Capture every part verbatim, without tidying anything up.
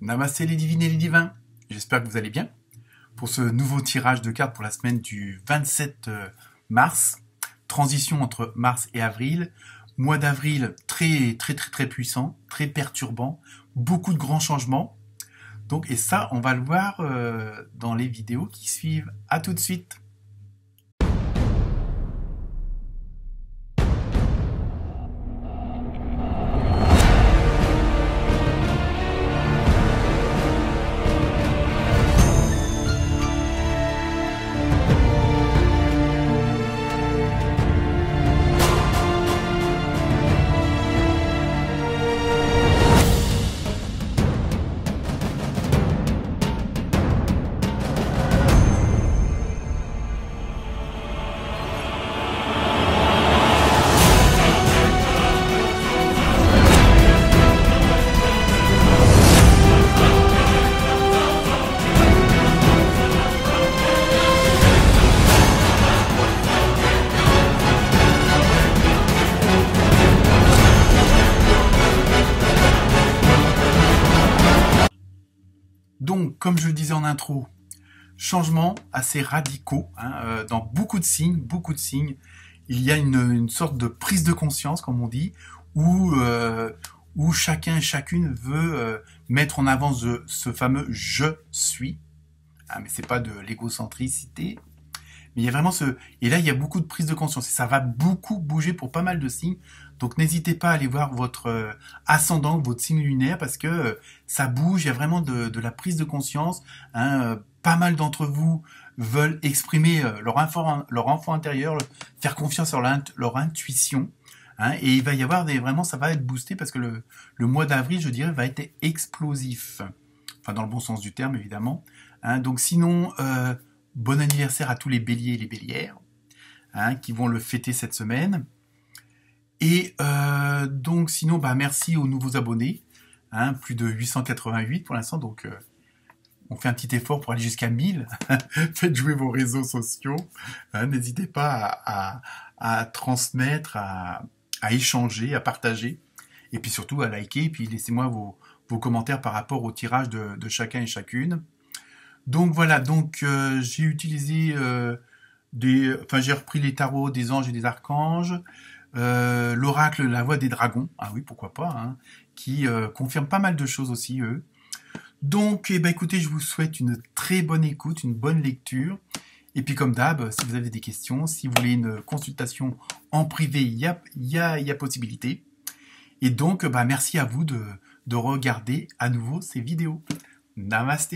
Namasté les divines et les divins, j'espère que vous allez bien. Pour ce nouveau tirage de cartes pour la semaine du vingt-sept mars, transition entre mars et avril, mois d'avril très très très très puissant, très perturbant, beaucoup de grands changements. Donc, et ça, on va le voir euh, dans les vidéos qui suivent. À tout de suite. Donc, comme je le disais en intro, changements assez radicaux hein, euh, dans beaucoup de signes, beaucoup de signes. Il y a une, une sorte de prise de conscience, comme on dit, où, euh, où chacun et chacune veut euh, mettre en avant ce, ce fameux « je suis hein, ». Mais c'est pas de l'égocentricité. Mais il y a vraiment ce... Et là, il y a beaucoup de prise de conscience. Et ça va beaucoup bouger pour pas mal de signes. Donc, n'hésitez pas à aller voir votre euh, ascendant, votre signe lunaire, parce que euh, ça bouge. Il y a vraiment de, de la prise de conscience. Hein, euh, pas mal d'entre vous veulent exprimer euh, leur, enfant, leur enfant intérieur, faire confiance sur leur, leur intuition. Hein, et il va y avoir des... Vraiment, ça va être boosté parce que le, le mois d'avril, je dirais, va être explosif. Enfin, dans le bon sens du terme, évidemment. Hein, donc, sinon... Euh, Bon anniversaire à tous les béliers et les bélières hein, qui vont le fêter cette semaine. Et euh, donc sinon, bah, merci aux nouveaux abonnés. Hein, plus de huit cent quatre-vingt-huit pour l'instant. Donc euh, on fait un petit effort pour aller jusqu'à mille. Faites jouer vos réseaux sociaux. Hein, n'hésitez pas à, à, à transmettre, à, à échanger, à partager. Et puis surtout à liker. Et puis laissez-moi vos, vos commentaires par rapport au tirage de, de chacun et chacune. Donc voilà, donc euh, j'ai utilisé euh, des, enfin j'ai repris les tarots des anges et des archanges, euh, l'oracle la voix des dragons, ah oui pourquoi pas, hein, qui euh, confirme pas mal de choses aussi eux. Donc eh ben écoutez, je vous souhaite une très bonne écoute, une bonne lecture. Et puis comme d'hab, si vous avez des questions, si vous voulez une consultation en privé, il y a, y a, y a possibilité. Et donc bah merci à vous de, de regarder à nouveau ces vidéos. Namasté.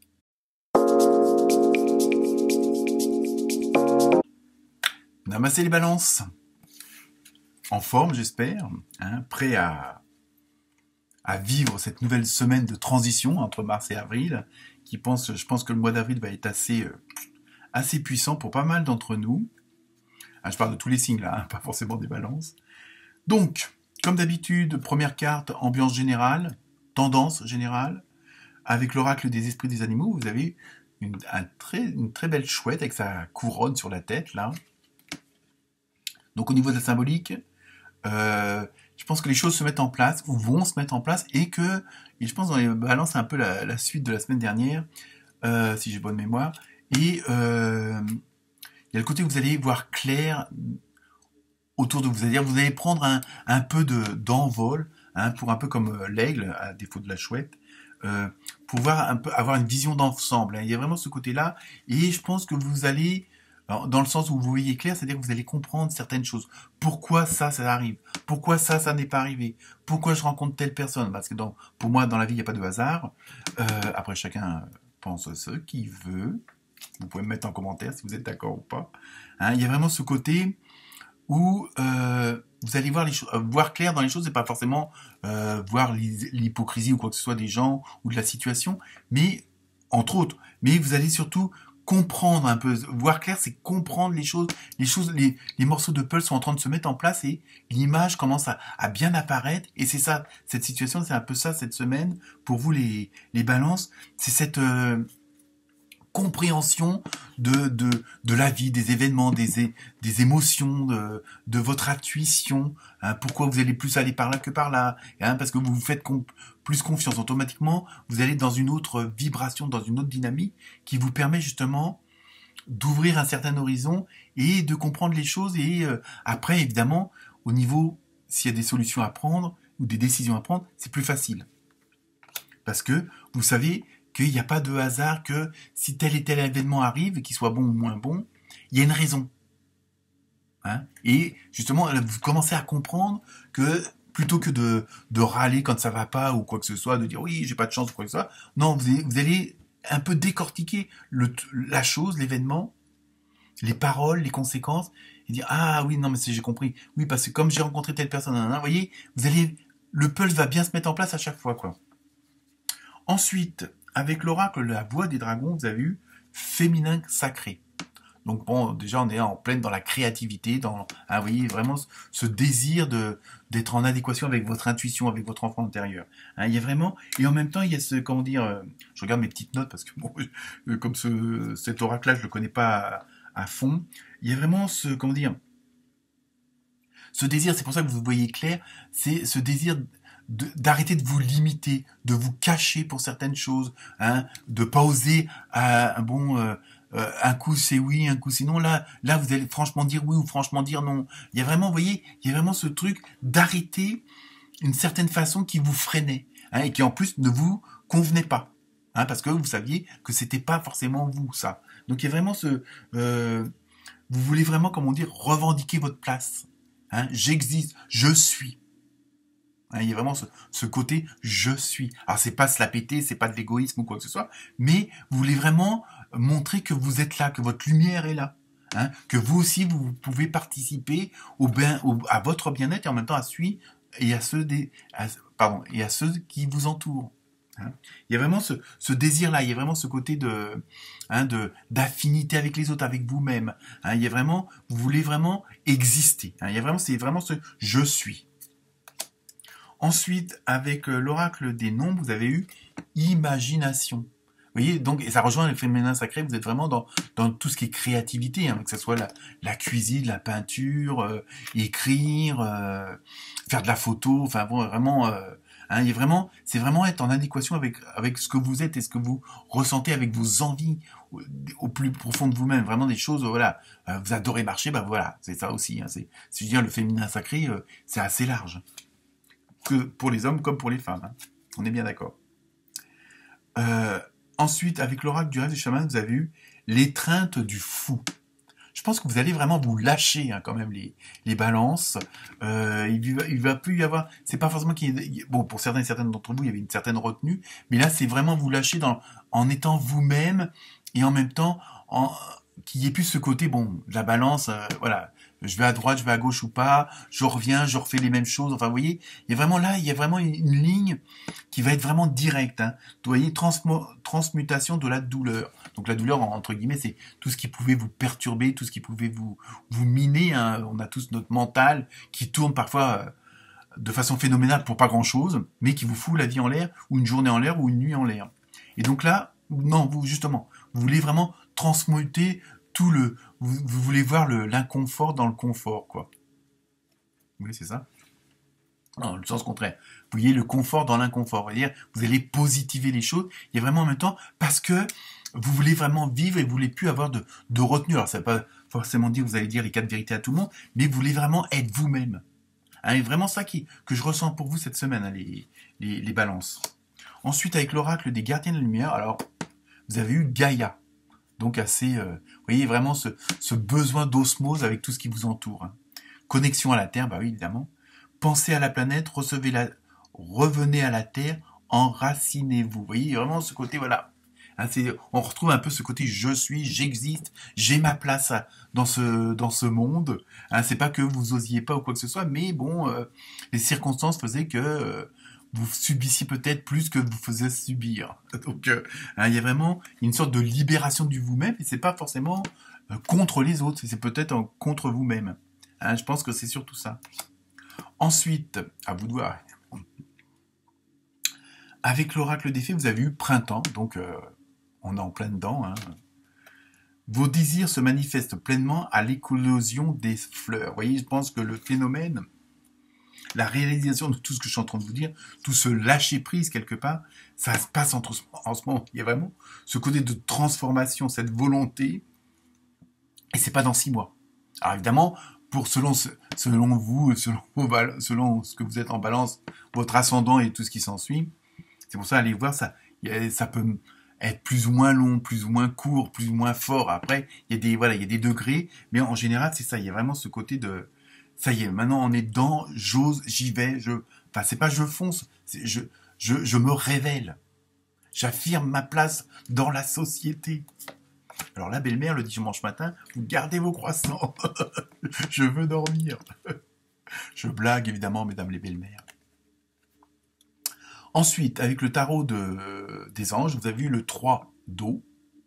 Namasté les balances, en forme j'espère, hein, prêt à, à vivre cette nouvelle semaine de transition entre mars et avril, qui pense, je pense que le mois d'avril va être assez, euh, assez puissant pour pas mal d'entre nous. Ah, je parle de tous les signes là, hein, pas forcément des balances. Donc, comme d'habitude, première carte, ambiance générale, tendance générale, avec l'oracle des esprits des animaux, vous avez une, un très, une très belle chouette avec sa couronne sur la tête là. Donc au niveau de la symbolique, euh, je pense que les choses se mettent en place, ou vont se mettre en place, et que, et je pense dans les balances, c'est un peu la, la suite de la semaine dernière, euh, si j'ai bonne mémoire, et euh, il y a le côté où vous allez voir clair autour de vous, c'est-à-dire vous allez prendre un, un peu de, d'envol, hein, pour un peu comme euh, l'aigle, à défaut de la chouette, euh, pour voir un peu, avoir une vision d'ensemble. Hein. Il y a vraiment ce côté-là, et je pense que vous allez... Alors, dans le sens où vous voyez clair, c'est-à-dire que vous allez comprendre certaines choses. Pourquoi ça, ça arrive? Pourquoi ça, ça n'est pas arrivé? Pourquoi je rencontre telle personne? Parce que dans, pour moi, dans la vie, il n'y a pas de hasard. Euh, après, chacun pense ce qu'il veut. Vous pouvez me mettre en commentaire si vous êtes d'accord ou pas. Hein, il y a vraiment ce côté où euh, vous allez voir les choses, euh, voir clair dans les choses, et pas forcément euh, voir l'hypocrisie ou quoi que ce soit des gens ou de la situation, mais entre autres. Mais vous allez surtout comprendre un peu, voir clair, c'est comprendre les choses, les choses, les, les morceaux de puzzle sont en train de se mettre en place et l'image commence à, à bien apparaître. Et c'est ça, cette situation, c'est un peu ça cette semaine pour vous les, les balances, c'est cette euh, compréhension de, de, de la vie, des événements, des, des émotions, de, de votre intuition. Hein, pourquoi vous allez plus aller par là que par là, hein, parce que vous vous faites com- plus confiance. Automatiquement, vous allez dans une autre vibration, dans une autre dynamique qui vous permet justement d'ouvrir un certain horizon et de comprendre les choses. Et euh, après, évidemment, au niveau, s'il y a des solutions à prendre ou des décisions à prendre, c'est plus facile. Parce que vous savez qu'il n'y a pas de hasard, que si tel et tel événement arrive, qu'il soit bon ou moins bon, il y a une raison. Hein, et justement, vous commencez à comprendre que plutôt que de, de râler quand ça va pas ou quoi que ce soit, de dire oui, j'ai pas de chance ou quoi que ce soit, non, vous allez, vous allez un peu décortiquer le, la chose, l'événement, les paroles, les conséquences, et dire ah oui, non, mais c'est, j'ai compris. Oui, parce que comme j'ai rencontré telle personne, vous voyez, vous allez, le puzzle va bien se mettre en place à chaque fois, quoi. Ensuite, avec l'oracle de la voix des dragons, vous avez eu féminin sacré. Donc bon, déjà on est en pleine dans la créativité, dans, hein, vous voyez vraiment ce désir de d'être en adéquation avec votre intuition, avec votre enfant intérieur. Hein, il y a vraiment, et en même temps il y a ce, comment dire, euh, je regarde mes petites notes parce que bon, euh, comme ce, cet oracle-là je le connais pas à, à fond. Il y a vraiment ce, comment dire, ce désir, c'est pour ça que vous voyez clair, c'est ce désir de, d'arrêter de vous limiter, de vous cacher pour certaines choses, hein, de pas oser à un bon euh, euh, un coup c'est oui, un coup c'est non. Là, là vous allez franchement dire oui ou franchement dire non. Il y a vraiment, vous voyez, il y a vraiment ce truc d'arrêter une certaine façon qui vous freinait, hein, et qui en plus ne vous convenait pas, hein, parce que vous saviez que c'était pas forcément vous ça. Donc il y a vraiment ce, euh, vous voulez vraiment, comment dire, revendiquer votre place. Hein, j'existe, je suis. Hein, il y a vraiment ce, ce côté je suis. Alors c'est pas se la péter, c'est pas de l'égoïsme ou quoi que ce soit, mais vous voulez vraiment montrer que vous êtes là, que votre lumière est là, hein, que vous aussi vous pouvez participer au bien, au, à votre bien-être et en même temps à celui et à ceux des, à, pardon, et à ceux qui vous entourent. Hein. Il y a vraiment ce, ce désir-là, il y a vraiment ce côté de, hein, de d'affinité avec les autres, avec vous-même. Hein. Il y a vraiment, vous voulez vraiment exister. Hein. Il y a vraiment, c'est vraiment ce je suis. Ensuite, avec l'oracle des nombres, vous avez eu imagination. Vous voyez, donc, et ça rejoint le féminin sacré, vous êtes vraiment dans, dans tout ce qui est créativité, hein, que ce soit la, la cuisine, la peinture, euh, écrire, euh, faire de la photo, enfin bon, vraiment, euh, hein, il y a vraiment, c'est vraiment être en adéquation avec, avec ce que vous êtes et ce que vous ressentez avec vos envies au, au plus profond de vous-même, vraiment des choses, voilà, euh, vous adorez marcher, ben voilà, c'est ça aussi, hein, c'est, si je veux dire, le féminin sacré, euh, c'est assez large. Que pour les hommes comme pour les femmes. Hein. On est bien d'accord. Euh, ensuite, avec l'oracle du rêve du chaman, vous avez eu l'étreinte du fou. Je pense que vous allez vraiment vous lâcher, hein, quand même, les, les balances. Euh, il, va, il va plus y avoir... C'est pas forcément qu'il y ait... Bon, pour certains et certaines d'entre vous, il y avait une certaine retenue. Mais là, c'est vraiment vous lâcher dans, en étant vous-même et en même temps, en, qu'il n'y ait plus ce côté, bon, la balance, euh, voilà... Je vais à droite, je vais à gauche ou pas, je reviens, je refais les mêmes choses. Enfin, vous voyez, il y a vraiment là, il y a vraiment une, une ligne qui va être vraiment directe. Hein. Vous voyez, transmo, transmutation de la douleur. Donc la douleur, entre guillemets, c'est tout ce qui pouvait vous perturber, tout ce qui pouvait vous, vous miner. Hein. On a tous notre mental qui tourne parfois euh, de façon phénoménale pour pas grand-chose, mais qui vous fout la vie en l'air, ou une journée en l'air, ou une nuit en l'air. Et donc là, non, vous justement, vous voulez vraiment transmuter tout le... Vous, vous voulez voir le, l'inconfort dans le confort, quoi. Oui, c'est ça. Non, le sens contraire. Vous voyez le confort dans l'inconfort. C'est-à-dire, vous allez positiver les choses. Il y a vraiment en même temps, parce que vous voulez vraiment vivre et vous voulez plus avoir de, de retenue. Alors, ça ne veut pas forcément dire que vous allez dire les quatre vérités à tout le monde, mais vous voulez vraiment être vous-même. Hein, et vraiment ça qui, que je ressens pour vous cette semaine, hein, les, les, les balances. Ensuite, avec l'oracle des gardiens de la lumière, alors, vous avez eu Gaïa. Donc assez, euh, vous voyez vraiment ce, ce besoin d'osmose avec tout ce qui vous entoure. Hein. Connexion à la Terre, bah oui, évidemment. Pensez à la planète, recevez la, revenez à la Terre, enracinez-vous. Vous voyez vraiment ce côté, voilà. Hein, c'est, on retrouve un peu ce côté je suis, j'existe, j'ai ma place à, dans ce dans ce monde. Hein, c'est pas que vous osiez pas ou quoi que ce soit, mais bon, euh, les circonstances faisaient que euh, vous subissiez peut-être plus que vous faisiez subir. Donc, euh, hein, il y a vraiment une sorte de libération du vous-même, et c'est pas forcément euh, contre les autres, c'est peut-être en, contre vous-même. Hein, je pense que c'est surtout ça. Ensuite, à vous de voir. Avec l'oracle des fées, vous avez eu printemps, donc euh, on est en plein dedans. Hein. Vos désirs se manifestent pleinement à l'éclosion des fleurs. Vous voyez, je pense que le phénomène, la réalisation de tout ce que je suis en train de vous dire, tout ce lâcher-prise quelque part, ça se passe entre, en ce moment. Il y a vraiment ce côté de transformation, cette volonté, et c'est pas dans six mois. Alors évidemment, pour selon, selon vous, selon, vos, selon ce que vous êtes en balance, votre ascendant et tout ce qui s'ensuit, c'est pour ça, allez voir, ça, ça peut être plus ou moins long, plus ou moins court, plus ou moins fort. Après, il y a des, voilà, il y a des degrés, mais en général, c'est ça. Il y a vraiment ce côté de, ça y est, maintenant on est dedans, j'ose, j'y vais, je, enfin, c'est pas je fonce, c'est je, je, je me révèle. J'affirme ma place dans la société. Alors la belle-mère, le dimanche matin, vous gardez vos croissants. Je veux dormir. Je blague évidemment, mesdames les belles-mères. Ensuite, avec le tarot de, des anges, vous avez vu le trois d'eau.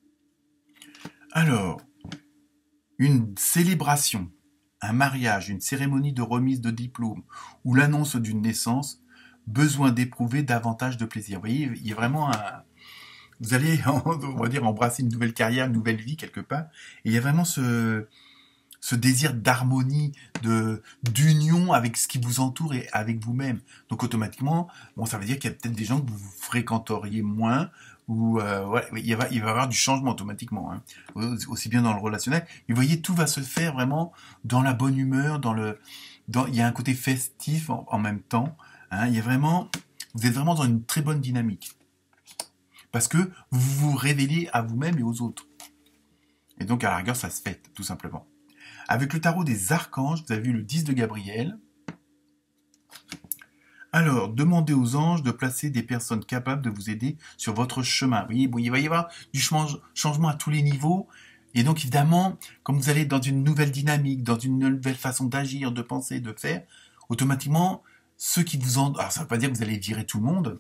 Alors, une célébration, un mariage, une cérémonie de remise de diplôme ou l'annonce d'une naissance, besoin d'éprouver davantage de plaisir. Vous voyez, il y a vraiment un... Vous allez, on va dire, embrasser une nouvelle carrière, une nouvelle vie quelque part. Et il y a vraiment ce, ce désir d'harmonie, de d'union avec ce qui vous entoure et avec vous-même. Donc automatiquement, bon, ça veut dire qu'il y a peut-être des gens que vous fréquenteriez moins, ou euh, ouais, il va, il va y avoir du changement automatiquement, hein, aussi bien dans le relationnel. Et vous voyez, tout va se faire vraiment dans la bonne humeur, dans le, dans, il y a un côté festif en, en même temps. Hein, il y a vraiment, vous êtes vraiment dans une très bonne dynamique. Parce que vous vous révélez à vous-même et aux autres. Et donc, à la rigueur, ça se fait, tout simplement. Avec le tarot des archanges, vous avez vu le dix de Gabriel. Alors, demandez aux anges de placer des personnes capables de vous aider sur votre chemin. Vous voyez, bon, il va y avoir du changement à tous les niveaux. Et donc, évidemment, comme vous allez dans une nouvelle dynamique, dans une nouvelle façon d'agir, de penser, de faire, automatiquement, ceux qui vous en... Alors, ça ne veut pas dire que vous allez virer tout le monde,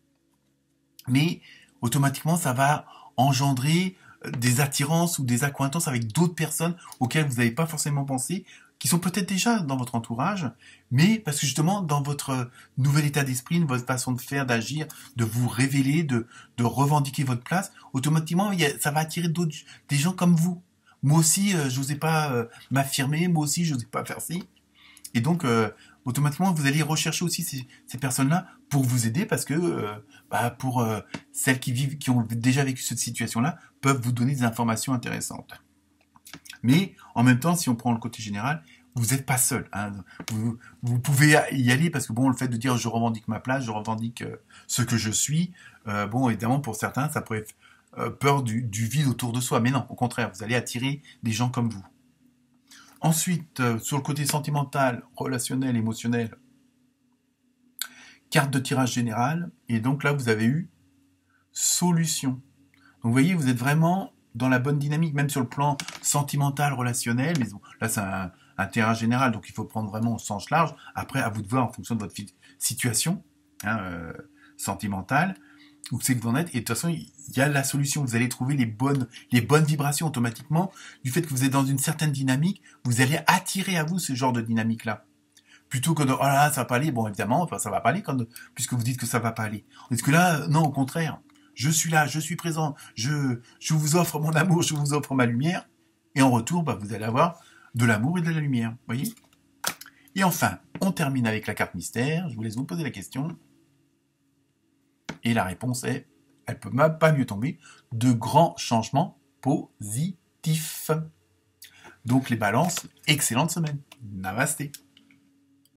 mais automatiquement, ça va engendrer des attirances ou des accointances avec d'autres personnes auxquelles vous n'avez pas forcément pensé, qui sont peut-être déjà dans votre entourage, mais parce que justement, dans votre nouvel état d'esprit, votre façon de faire, d'agir, de vous révéler, de, de revendiquer votre place, automatiquement, il y a, ça va attirer d'autres, des gens comme vous. Moi aussi, euh, je n'osais pas euh, m'affirmer, moi aussi, je n'osais pas faire ci. Et donc, euh, automatiquement, vous allez rechercher aussi ces, ces personnes-là pour vous aider parce que, euh, bah, pour euh, celles qui vivent, qui ont déjà vécu cette situation-là, peuvent vous donner des informations intéressantes. Mais en même temps, si on prend le côté général, vous n'êtes pas seul. Hein. Vous, vous pouvez y aller parce que bon, le fait de dire je revendique ma place, je revendique euh, ce que je suis, euh, bon, évidemment, pour certains, ça pourrait être euh, peur du, du vide autour de soi. Mais non, au contraire, vous allez attirer des gens comme vous. Ensuite, euh, sur le côté sentimental, relationnel, émotionnel, carte de tirage général. Et donc là, vous avez eu solution. Donc vous voyez, vous êtes vraiment dans la bonne dynamique, même sur le plan sentimental, relationnel. Mais bon, là, c'est un, un tirage général, donc il faut prendre vraiment au sens large. Après, à vous de voir en fonction de votre situation hein, euh, sentimentale, où c'est que vous en êtes. Et de toute façon, il y a la solution. Vous allez trouver les bonnes, les bonnes vibrations automatiquement. Du fait que vous êtes dans une certaine dynamique, vous allez attirer à vous ce genre de dynamique-là. Plutôt que de, oh là, ça va pas aller. Bon, évidemment, enfin, ça va pas aller quand, puisque vous dites que ça va pas aller. Est-ce que là, non, au contraire. Je suis là, je suis présent. Je, je vous offre mon amour, je vous offre ma lumière. Et en retour, bah, vous allez avoir de l'amour et de la lumière. Vous voyez? Et enfin, on termine avec la carte mystère. Je vous laisse vous poser la question. Et la réponse est, elle peut même pas mieux tomber, de grands changements positifs. Donc les balances, excellente semaine. Namasté.